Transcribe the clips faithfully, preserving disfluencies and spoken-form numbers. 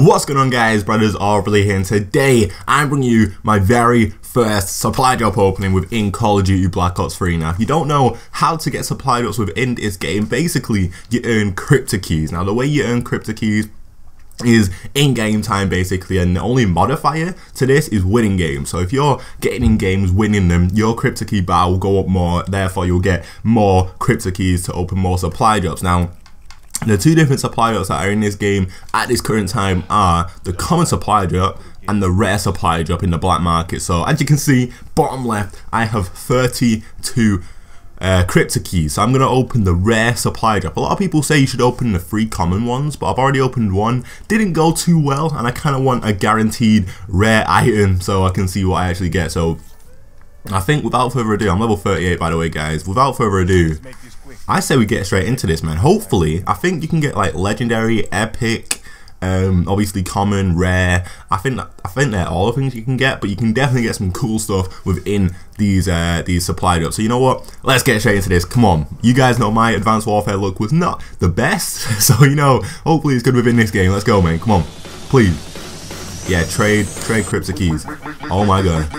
What's going on, guys? Brothers Aubrey here, and today I'm bringing you my very first supply drop opening within Call of Duty Black Ops three. Now, if you don't know how to get supply drops within this game, basically you earn crypto keys. Now, the way you earn crypto keys is in game time basically, and the only modifier to this is winning games. So if you're getting in games, winning them, your crypto key bar will go up more, therefore you'll get more crypto keys to open more supply drops. Now, the two different supply drops that are in this game at this current time are the common supply drop and the rare supply drop in the black market. So as you can see, bottom left, I have thirty-two uh, crypto keys. So I'm going to open the rare supply drop. A lot of people say you should open the three common ones, but I've already opened one. Didn't go too well, and I kind of want a guaranteed rare item so I can see what I actually get. So I think without further ado, I'm level thirty-eight by the way, guys. Without further ado, I say we get straight into this, man. Hopefully, I think you can get like legendary, epic, um, obviously common, rare. I think that, I think they're all the things you can get, but you can definitely get some cool stuff within these uh, these supply drops. So you know what? Let's get straight into this. Come on, you guys know my Advanced Warfare look was not the best, so you know, hopefully it's good within this game. Let's go, man. Come on, please. Yeah, trade trade crypto keys. Oh my god.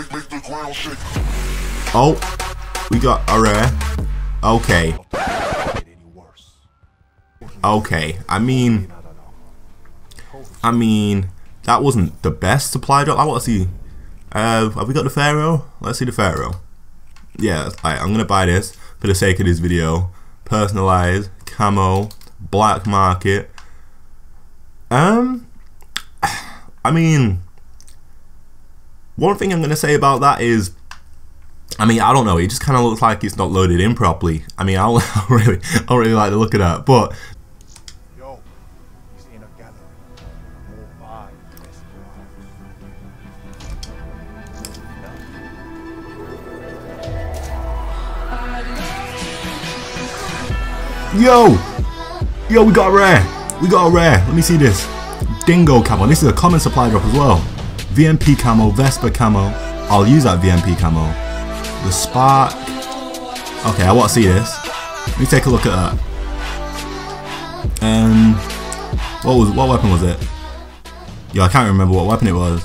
Oh, we got a rare. Okay. Okay, I mean, I mean, that wasn't the best supply drop. I want to see, uh, have we got the Pharaoh? Let's see the Pharaoh. Yeah, right, I'm going to buy this for the sake of this video. Personalized, camo, black market. Um, I mean, one thing I'm going to say about that is, I mean, I don't know, it just kind of looks like it's not loaded in properly. I mean, I don't, I don't really, I don't really like the look of that, but Yo! Yo, we got a rare! We got a rare! Let me see this. Dingo camo. This is a common supply drop as well. V M P camo, Vespa camo. I'll use that V M P camo. The Spark. Okay, I want to see this. Let me take a look at that. Um, what was what weapon was it? Yo, I can't remember what weapon it was.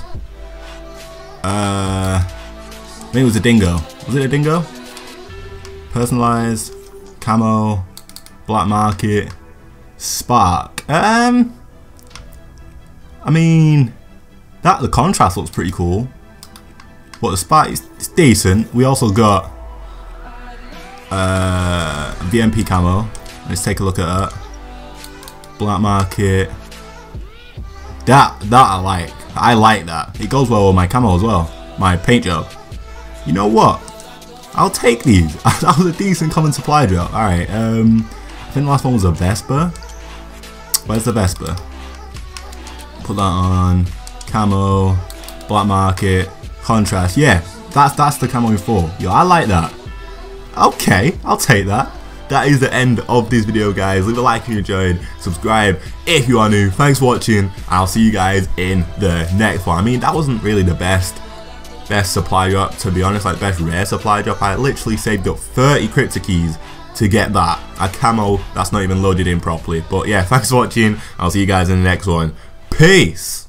Uh, maybe it was a Dingo. Was it a Dingo? Personalized, camo, black market, Spark. Um, I mean, that the contrast looks pretty cool. But the Spark is it's decent. We also got uh, V M P camo. Let's take a look at that. Black market. That that I like. I like that. It goes well with my camo as well. My paint job. You know what? I'll take these. That was a decent common supply drop. All right. Um, I think the last one was a Vespa. Where's the Vespa? Put that on. Camo. Black market. Contrast. Yeah, that's that's the camo in full. Yo, I like that. Okay, I'll take that. That is the end of this video, guys. Leave a like if you enjoyed. Subscribe if you are new. Thanks for watching. I'll see you guys in the next one. I mean, that wasn't really the best best supply drop, to be honest. Like, best rare supply drop. I literally saved up thirty crypto keys to get that. A camo that's not even loaded in properly. But yeah, thanks for watching. I'll see you guys in the next one. Peace.